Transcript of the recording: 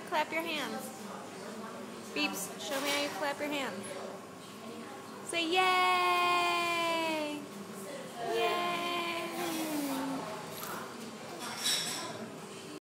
Clap your hands. Beeps, show me how you clap your hands. Say yay!